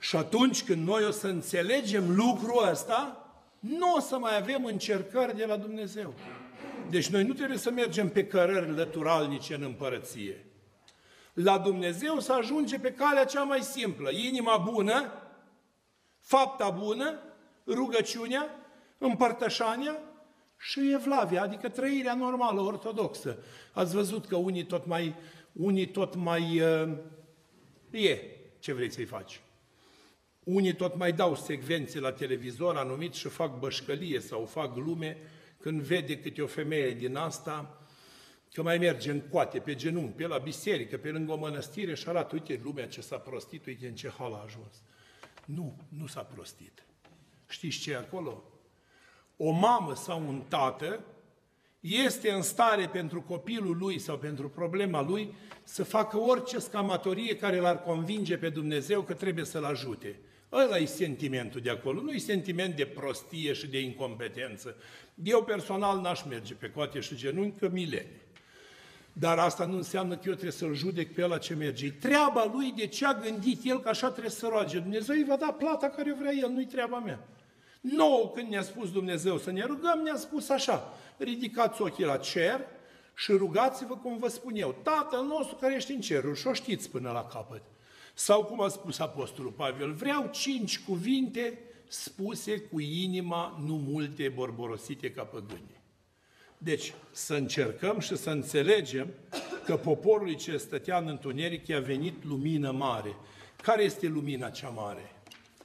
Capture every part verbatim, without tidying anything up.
Și atunci când noi o să înțelegem lucrul ăsta, nu o să mai avem încercări de la Dumnezeu. Deci noi nu trebuie să mergem pe cărări lăturalnice în împărăție. La Dumnezeu să ajunge pe calea cea mai simplă, inima bună, fapta bună, rugăciunea, împărtășania și evlavia, adică trăirea normală, ortodoxă. Ați văzut că unii tot mai, unii tot mai uh, e, ce vrei să-i faci. Unii tot mai dau secvențe la televizor anumit și fac bășcălie sau fac glume când vede câte o femeie din asta că mai merge în coate, pe genunchi, pe la biserică, pe lângă o mănăstire și arată, uite lumea ce s-a prostit, uite în ce hal a ajuns. Nu, nu s-a prostit. Știți ce e acolo? O mamă sau un tată este în stare pentru copilul lui sau pentru problema lui să facă orice scamatorie care l-ar convinge pe Dumnezeu că trebuie să-l ajute. Ăla e sentimentul de acolo, nu e sentiment de prostie și de incompetență. Eu personal n-aș merge pe coate și genunchi, că milene. Dar asta nu înseamnă că eu trebuie să-l judec pe ăla ce merge. E treaba lui de ce a gândit el că așa trebuie să roage. Dumnezeu îi va da plata care o vrea el, nu-i treaba mea. Nouă, când ne-a spus Dumnezeu să ne rugăm, ne-a spus așa: ridicați ochii la cer și rugați-vă cum vă spun eu. Tatăl nostru care ești în ceruri, și o știți până la capăt. Sau cum a spus Apostolul Pavel, vreau cinci cuvinte spuse cu inima, nu multe borborosite ca păgâni. Deci, să încercăm și să înțelegem că poporului ce stătea în întuneric i-a venit lumină mare. Care este lumina cea mare?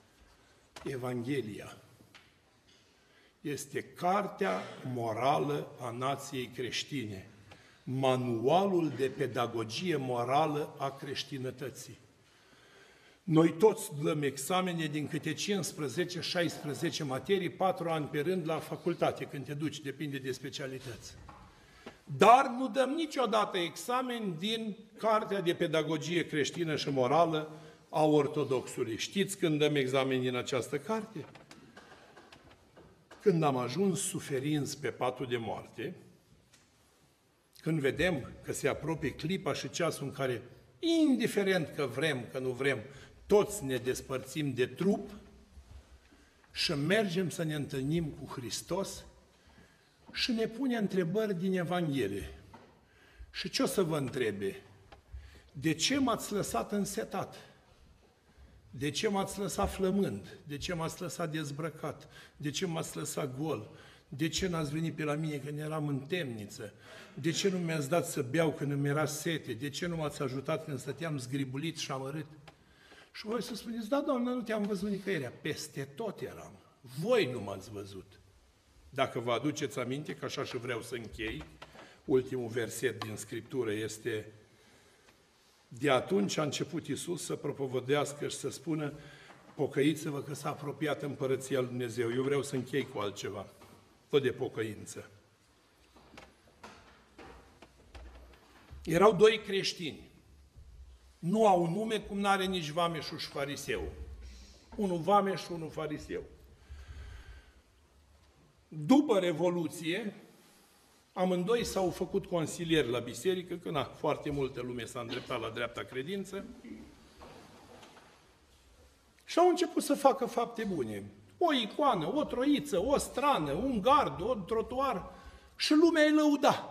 Evanghelia. Este cartea morală a nației creștine, manualul de pedagogie morală a creștinătății. Noi toți dăm examene din câte cincisprezece șaisprezece materii, patru ani pe rând la facultate, când te duci, depinde de specialități. Dar nu dăm niciodată examen din cartea de pedagogie creștină și morală a ortodoxului. Știți când dăm examen din această carte? Când am ajuns suferinți pe patul de moarte, când vedem că se apropie clipa și ceasul în care, indiferent că vrem, că nu vrem, toți ne despărțim de trup și mergem să ne întâlnim cu Hristos și ne pune întrebări din Evanghelie. Și ce o să vă întrebe? De ce m-ați lăsat însetat? De ce m-ați lăsat flămând? De ce m-ați lăsat dezbrăcat? De ce m-ați lăsat gol? De ce n-ați venit pe la mine când eram în temniță? De ce nu mi-ați dat să beau când îmi era sete? De ce nu m-ați ajutat când stăteam zgribulit și amărât? Și voi să spuneți, da, Doamne, nu te-am văzut nicăieri. Peste tot eram. Voi nu m-ați văzut. Dacă vă aduceți aminte, că așa și vreau să închei, ultimul verset din Scriptură este: de atunci a început Iisus să propovădească și să spună, pocăiți-vă că s-a apropiat împărăția lui Dumnezeu. Eu vreau să închei cu altceva, tot de pocăință. Erau doi creștini. Nu au nume, cum n-are nici vameșul și fariseu. Unul vameș și unul fariseu. După Revoluție, amândoi s-au făcut consilieri la biserică, că na, foarte multă lume s-a îndreptat la dreapta credință, și au început să facă fapte bune. O icoană, o troiță, o strană, un gard, un trotuar, și lumea îi lăuda.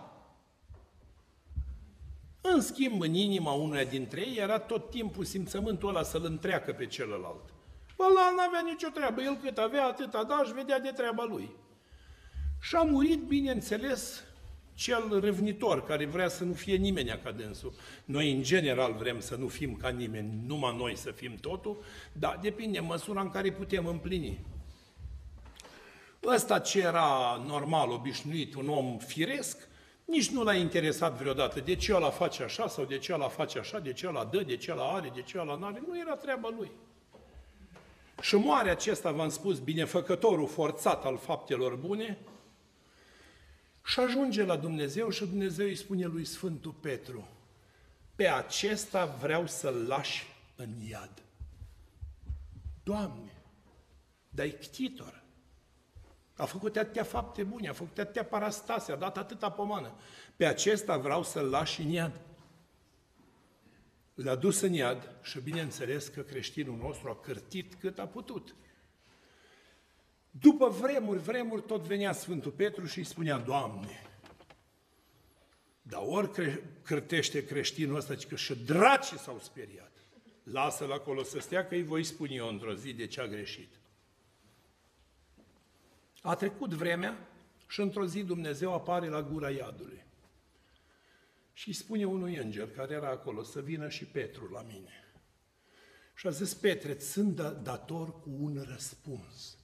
În schimb, în inima unuia dintre ei era tot timpul simțământul ăla să-l întreacă pe celălalt. Ăla n-avea nicio treabă, el cât avea atâta da și vedea de treaba lui. Și a murit, bineînțeles, cel râvnitor, care vrea să nu fie nimeni ca dânsul. Noi, în general, vrem să nu fim ca nimeni, numai noi să fim totul, dar depinde măsura în care putem împlini. Ăsta ce era normal, obișnuit, un om firesc, nici nu l-a interesat vreodată de ce ăla face așa sau de ce ăla face așa, de ce ăla dă, de ce ăla are, de ce ăla n-are. Nu era treaba lui. Și moare acesta, v-am spus, binefăcătorul forțat al faptelor bune, și ajunge la Dumnezeu și Dumnezeu îi spune lui Sfântul Petru: pe acesta vreau să-l lași în iad. Doamne, dar-i ctitor. A făcut atâtea fapte bune, a făcut atâtea parastase, a dat atâta pomană. Pe acesta vreau să-l lași în iad. Le-a dus în iad și bineînțeles că creștinul nostru a cârtit cât a putut. După vremuri, vremuri, tot venea Sfântul Petru și îi spunea: Doamne, dar ori cre- cârtește creștinul ăsta, că și dracii s-au speriat. Lasă-l acolo să stea, că îi voi spune eu într-o zi de ce a greșit. A trecut vremea și într-o zi Dumnezeu apare la gura iadului. Și îi spune unui înger care era acolo să vină și Petru la mine. Și a zis: Petre, îți sunt dator cu un răspuns.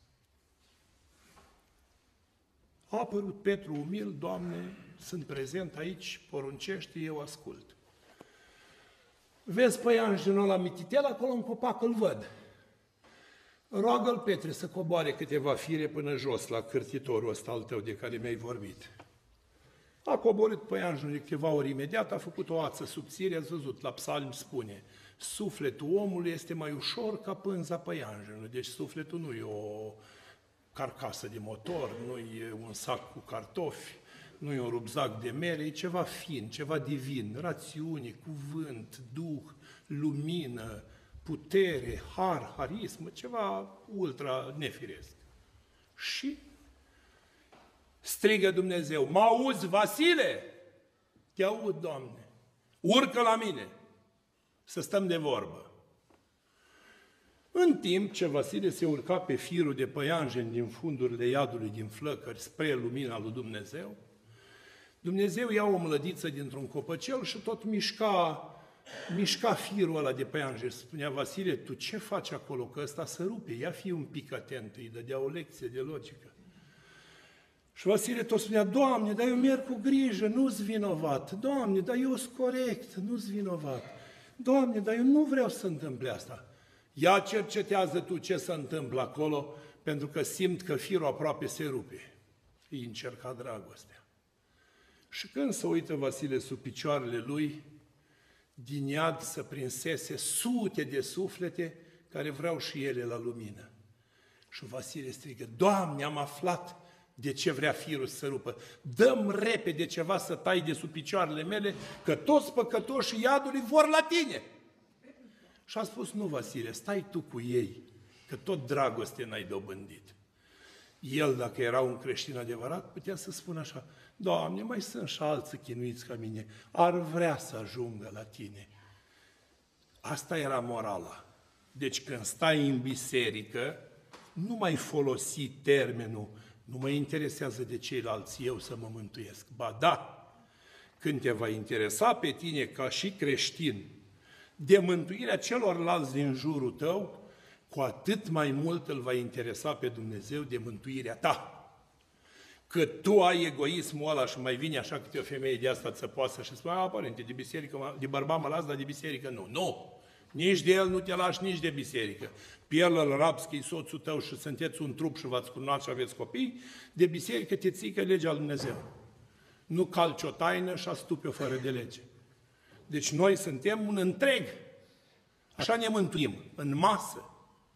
A apărut Petru umil: Doamne, sunt prezent aici, poruncește, eu ascult. Vezi păianjenul ăla mititel acolo în copac, îl văd. Roagă-l, Petre, să coboare câteva fire până jos la cârtitorul ăsta al tău de care mi-ai vorbit. A coborât păianjenul câteva ori imediat, a făcut o ață subțire, ați văzut, la psalm spune: sufletul omului este mai ușor ca pânza păianjenului. Deci sufletul nu e o carcasă de motor, nu e un sac cu cartofi, nu e un rupzac de mere, e ceva fin, ceva divin, rațiune, cuvânt, duh, lumină, putere, har, harismă, ceva ultra nefiresc. Și strigă Dumnezeu: mă auzi, Vasile? Te aud, Doamne, urcă la mine, să stăm de vorbă. În timp ce Vasile se urca pe firul de păianjen din fundurile iadului din flăcări spre lumina lui Dumnezeu, Dumnezeu ia o mlădiță dintr-un copăcel și tot mișca, mișca firul ăla de păianjen. Spunea: Vasile, tu ce faci acolo, că ăsta se rupe? Ia fi un pic atent, îi dădea o lecție de logică. Și Vasile tot spunea: Doamne, dar eu merg cu grijă, nu-s vinovat. Doamne, dar eu sunt corect, nu-s vinovat. Doamne, dar eu nu vreau să se întâmple asta. Ia cercetează tu ce se întâmplă acolo, pentru că simt că firul aproape se rupe. Îi încerca dragostea. Și când se uită Vasile sub picioarele lui, din iad se prinsese sute de suflete care vreau și ele la lumină. Și Vasile strigă: Doamne, am aflat de ce vrea firul să rupă. Dă-mi repede ceva să tai de sub picioarele mele, că toți păcătoșii iadului vor la tine. Și a spus: nu, Vasile, stai tu cu ei, că tot dragoste n-ai dobândit. El, dacă era un creștin adevărat, putea să spună așa: Doamne, mai sunt și alții chinuiți ca mine, ar vrea să ajungă la tine. Asta era morala. Deci când stai în biserică, nu mai folosi termenul: nu mă interesează de ceilalți, eu să mă mântuiesc. Ba da, când te va interesa pe tine ca și creștin de mântuirea celorlalți din jurul tău, cu atât mai mult îl va interesa pe Dumnezeu de mântuirea ta. Că tu ai egoismul ăla și mai vine așa câte o femeie de asta țăpoasă și spune: a, părinte, de biserică, de bărbat mă las, dar de biserică nu. Nu! Nici de el nu te lași, nici de biserică. Pe el îl rabzi că e soțul tău și sunteți un trup și v-ați cununat și aveți copii, de biserică te ții că e legea lui Dumnezeu. Nu calci o taină și astupi-o fără de lege. Deci noi suntem un întreg. Așa ne mântuim, în masă.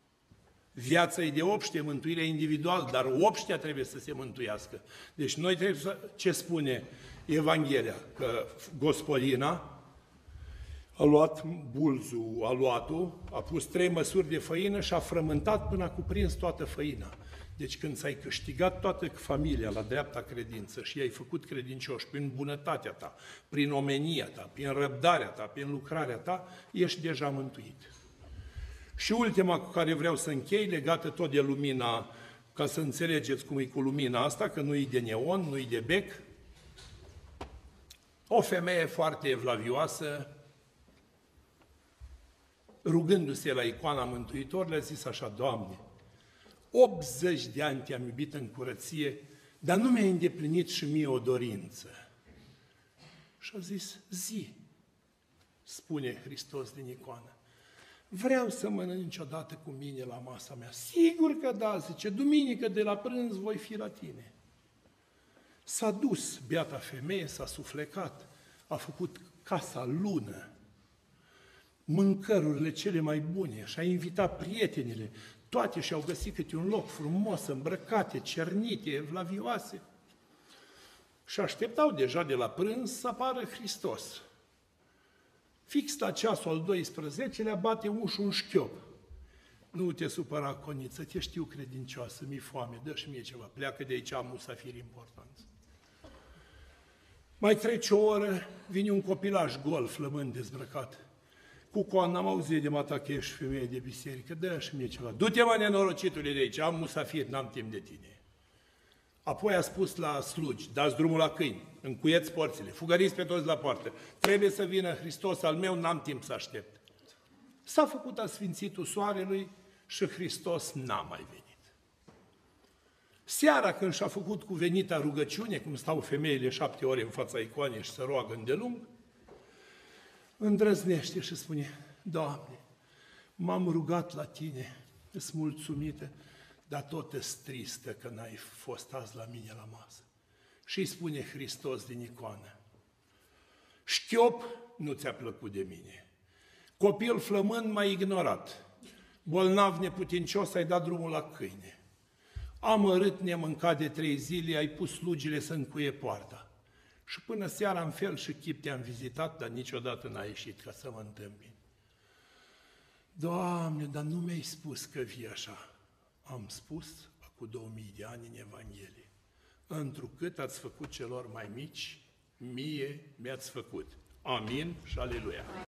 Viața e de obște, mântuirea individuală, dar obștea trebuie să se mântuiască. Deci noi trebuie să... Ce spune Evanghelia? Că gospodina a luat bulzul, aluatul, a pus trei măsuri de făină și a frământat până a cuprins toată făina. Deci când ți-ai câștigat toată familia la dreapta credință și i-ai făcut credincioși prin bunătatea ta, prin omenia ta, prin răbdarea ta, prin lucrarea ta, ești deja mântuit. Și ultima cu care vreau să închei, legată tot de lumina, ca să înțelegeți cum e cu lumina asta, că nu e de neon, nu e de bec. O femeie foarte evlavioasă, rugându-se la icoana Mântuitorului, a zis așa: Doamne, optzeci de ani te-am iubit în curăție, dar nu mi-ai îndeplinit și mie o dorință. Și a zis: zi, spune Hristos din icoană, vreau să mănânci odată cu mine la masa mea. Sigur că da, zice, duminică de la prânz voi fi la tine. S-a dus, beata femeie, s-a suflecat, a făcut casa lună, mâncărurile cele mai bune și a invitat prietenile, toate și-au găsit câte un loc frumos, îmbrăcate, cernite, evlavioase. Și așteptau deja de la prânz să apară Hristos. Fix la ceasul al doisprezecelea bate ușul un șchiop. Nu te supăra, Coniță, te știu credincioasă, mi-e foame, dă-și mie ceva, pleacă de aici, am musafiri importanți. Mai trece o oră, vine un copilaj gol, flămând, dezbrăcat. Cu coana, am auzit de mata că ești femeie de biserică, dă-și mie ceva. Du-te, mă, nenorocitule, de aici, am musafiri, n-am timp de tine. Apoi a spus la slugi, dați drumul la câini, încuieți porțile, fugăriți pe toți la poartă. Trebuie să vină Hristos al meu, n-am timp să aștept. S-a făcut asfințitul soarelui și Hristos n-a mai venit. Seara, când și-a făcut cuvenita rugăciune, cum stau femeile șapte ore în fața icoanei și se roagă îndelung, îndrăznește și spune, Doamne, m-am rugat la Tine, îs mulțumită, dar tot îs tristă că n-ai fost azi la mine la masă. Și îi spune Hristos din icoană, șchiop nu ți-a plăcut de mine, copil flămând m-ai ignorat, bolnav neputincios ai dat drumul la câine, amărât nemâncat de trei zile, ai pus slugile să încuie poarta. Și până seara în fel și chip te-am vizitat, dar niciodată n-ai ieșit ca să mă întâmpini. Doamne, dar nu mi-ai spus că vii așa. Am spus cu două mii de ani în Evanghelie. Întrucât ați făcut celor mai mici, mie mi-ați făcut. Amin și aleluia.